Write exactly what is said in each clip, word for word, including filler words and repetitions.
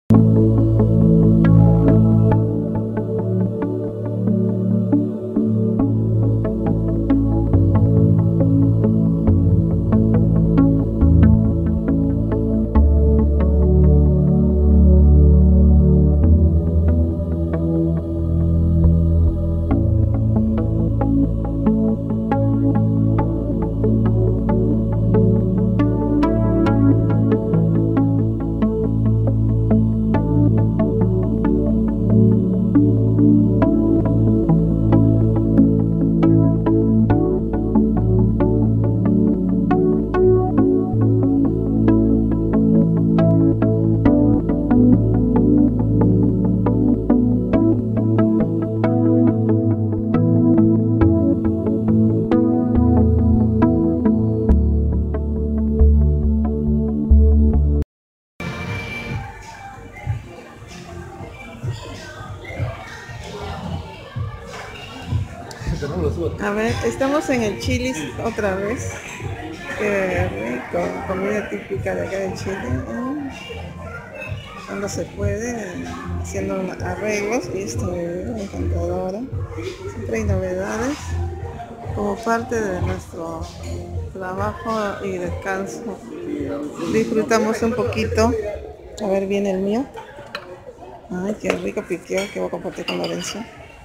A ver, estamos en el Chili's otra vez. Qué rico, comida típica de acá de Chile. ¿eh? Cuando se puede, haciendo arreglos, y esto es encantadora. Siempre hay novedades como parte de nuestro trabajo y descanso. Disfrutamos un poquito. A ver, viene el mío. Ay, qué rico piqueo que voy a compartir con Lorenzo.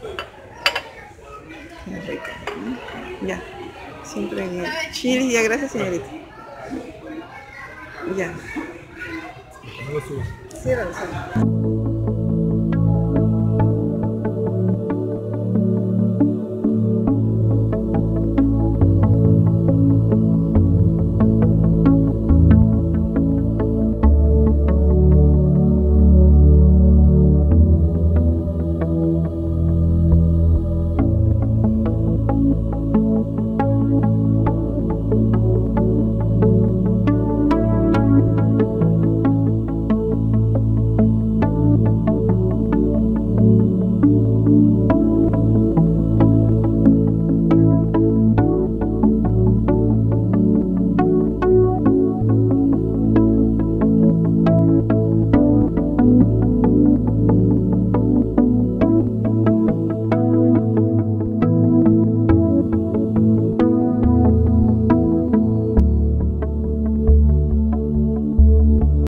Qué rico. ¿eh? Ya. Siempre en el Chile. Ya, gracias, señorita. Ya. Ciérralo, ciérralo.